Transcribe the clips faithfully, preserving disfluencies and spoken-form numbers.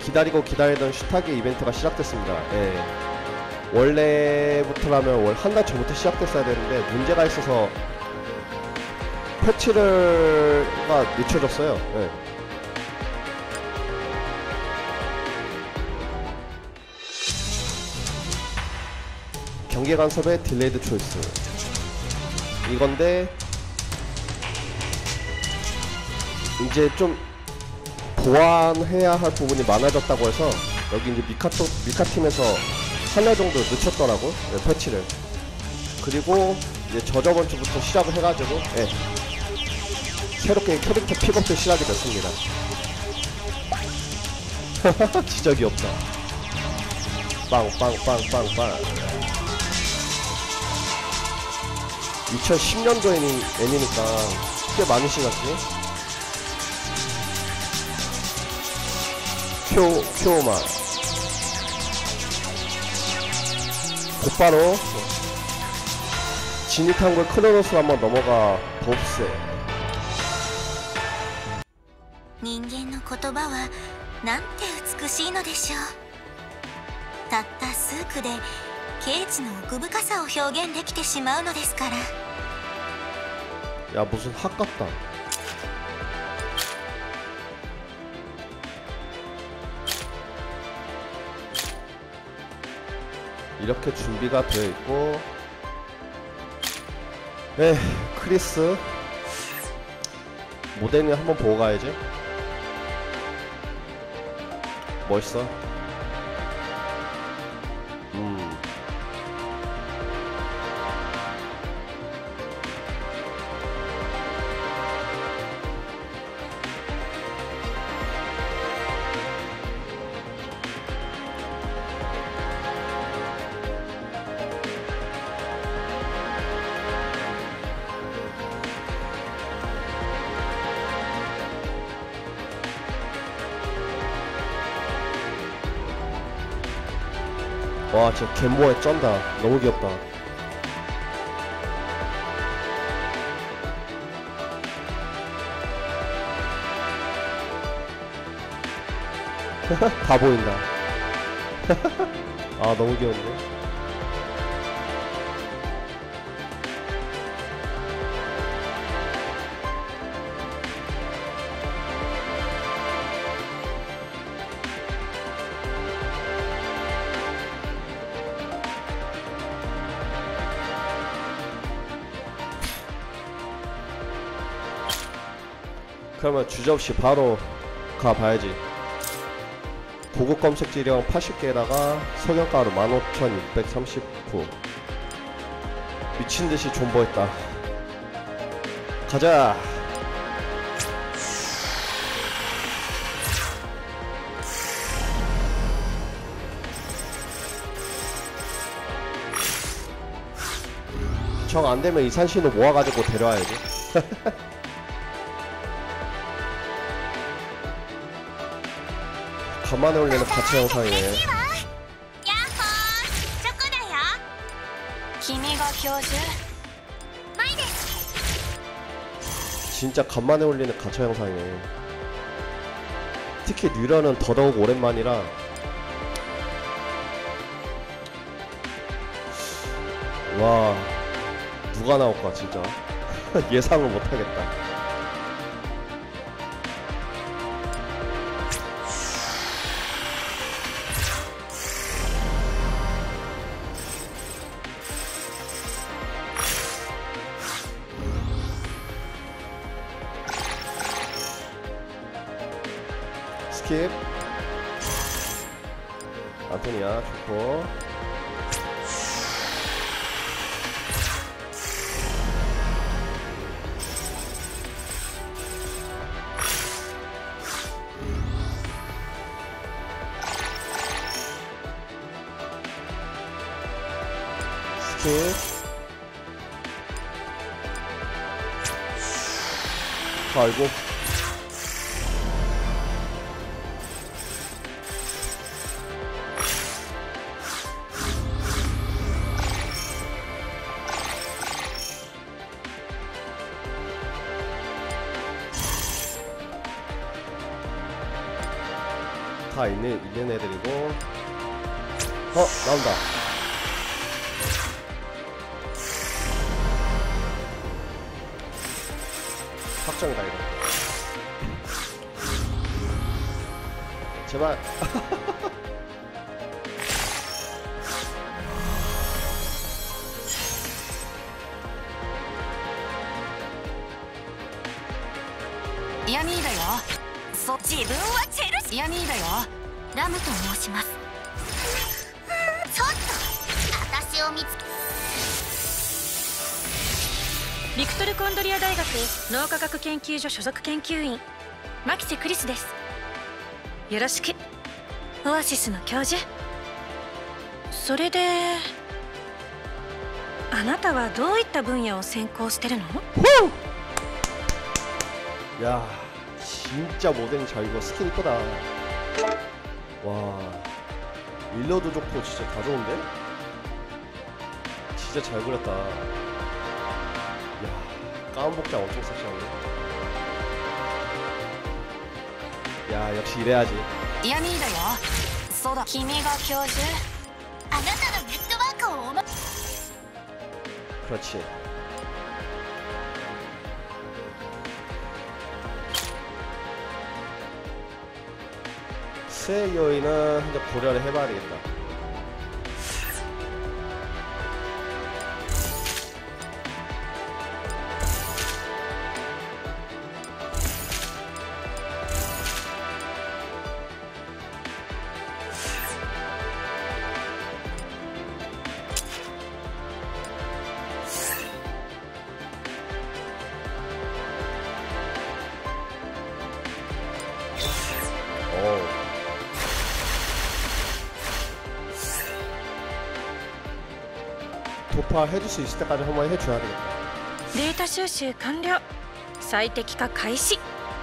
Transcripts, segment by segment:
기다리고 기다리던 슈타기 이벤트가 시작됐습니다. 예. 원래부터라면 한 달 전부터 시작됐어야 되는데 문제가 있어서 패치를가 늦춰졌어요. 예. 경계 간섭의 딜레이드 초이스 이건데 이제 좀 보완해야 할 부분이 많아졌다고 해서 여기 이제 미카토, 미카팀에서 한 달 정도 늦췄더라고. 네, 패치를. 그리고 이제 저저번 주부터 시작을 해가지고 예, 새롭게 캐릭터 픽업도 시작이 됐습니다. 진짜 귀엽다. 빵빵빵빵빵. 이천십 년도 애니, 애니니까 꽤 많이 신었지. 쿄, 쿄마. 곧바로 진입한걸 크로노스로 한번 넘어가 봅세. 人間の言葉はなんて美しいのでしょう。たった数句でケイチの奥深さを表現できてしまうのですから。 야 무슨 학 같다. 이렇게 준비가 되어 있고, 에 크리스 모델링 한번 보고 가야지. 멋있어. 음. 와 진짜 갯모에 쩐다. 너무 귀엽다. 다 보인다. 아 너무 귀여운데. 그러면 주저없이 바로 가봐야지. 고급 검색지령 팔십 개에다가 석영가루 만 오천육백삼십구. 미친듯이 존버했다. 가자. 정 안되면 이산신호 모아가지고 데려와야지. 간만에 올리는 가차 영상이네. 진짜 간만에 올리는 가차 영상이네. 특히 뉴런은 더더욱 오랜만이라 와 누가 나올까 진짜 예상을 못하겠다. 스킵. 안토니아 좋고. 스킵. 아이고. 다 있는, 있는 애들이고. 어 나온다. 확정이다 이거. 제발. イヤミーだよ。そ自分はチェルシー。イヤミーだよ。ラムと申します。ちょっと私を見つけ。 ビクトル・コンドリア大学脳科学研究所所属研究員牧瀬クリスです。よろしく。オアシスの教授。それであなたはどういった分野を専攻してるの？ 야 진짜 모델링 잘 이거 스킨 이쁘다. 와 일러도 좋고 진짜 다 좋은데? 진짜 잘 그렸다. 야 가운 복장 엄청 섹시하네. 야 역시 이래야지. イヤミーだよ。そうだ。君が教授。あなたのネットワークをおま。 그렇지. 스의 여인은 현재 고려를 해봐야 되겠다. 오. 도파 해줄 수 있을 때까지 한번 해줘야 되겠다. データ収集完了。最適化開始。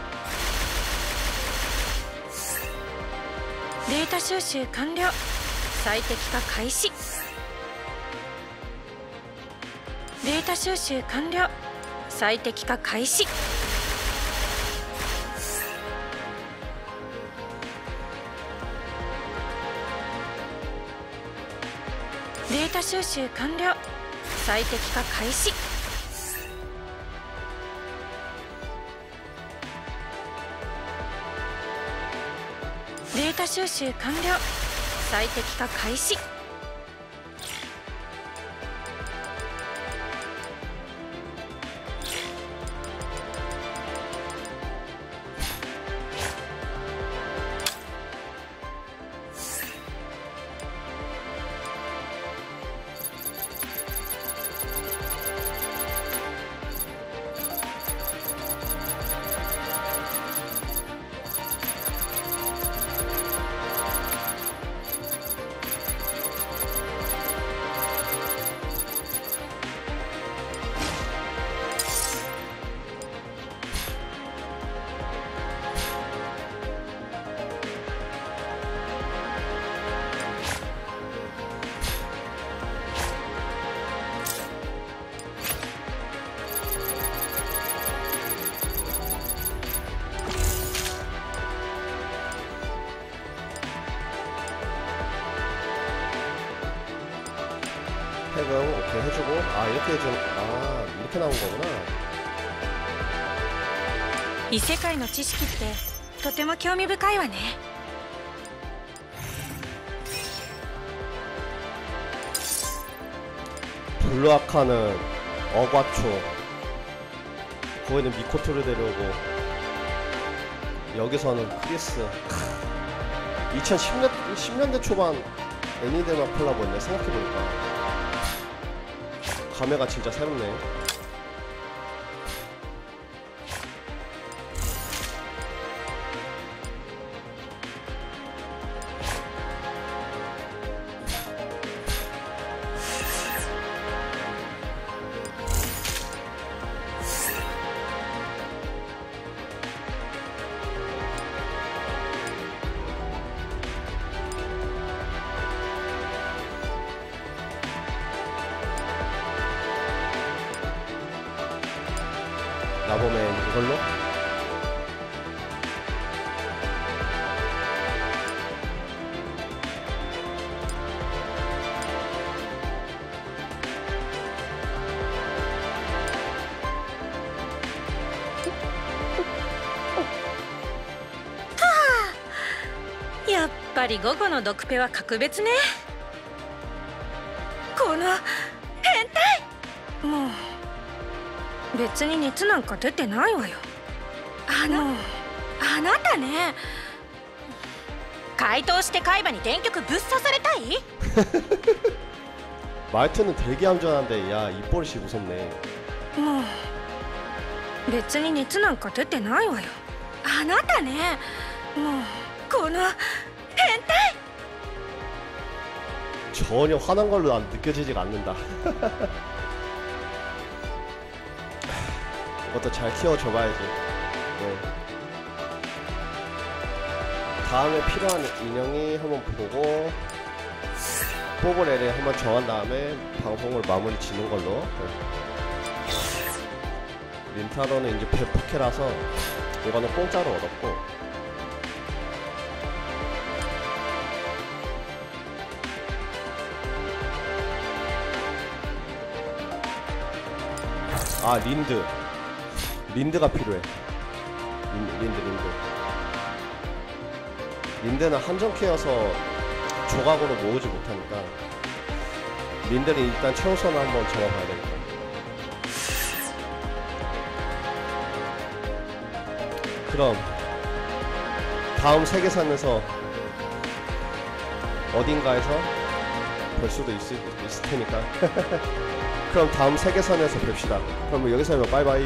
データ収集完了。最適化開始。データ収集完了。最適化開始。データ収集完了。最適化開始。データ収集完了。最適化開始。 해금 오케이 해주고. 아 이렇게 해주. 아 이렇게 나온 거구나. 異世界の知識ってとても興味深いわね。 블루아카는 어과초, 거기는 미코토를 데려오고, 여기서는 크리스. 이천십 년, 십 년대 초반 애니데마 콜라보였네. 생각해보니까 감회가 진짜 새롭네. 나보면 이걸로? やっぱり午後のドクペは格別ね。この変態。もう別に熱なんか出てないわよ。あのあなたね、解凍して海馬に電極ぶっ刺されたい？ 말투는 되게 얌전한데 야 입버릇이 무섭네. もう別に熱なんか出てないわよ。あなたね、もうこの変態。 전혀 화난 걸로 안 느껴지지가 않는다. 이것도 잘 키워줘봐야지. 네. 다음에 필요한 인형이 한번 보고 뽑을 애를 한번 정한 다음에 방송을 마무리 지는 걸로. 네. 린타로는 이제 배포캐라서 이거는 공짜로 얻었고, 아 린드 린드가 필요해. 린, 린드 린드 린드는 한정캐여서 조각으로 모으지 못하니까 린드는 일단 최우선을 한번 정해봐야 되겠다. 그럼 다음 세계선에서 어딘가에서 볼 수도 있을, 있을 테니까 그럼 다음 세계선에서 뵙시다. 그럼 여기서 하면 빠이빠이.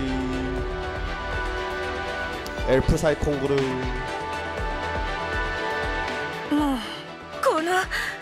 엘프사이 콩그루. もうこの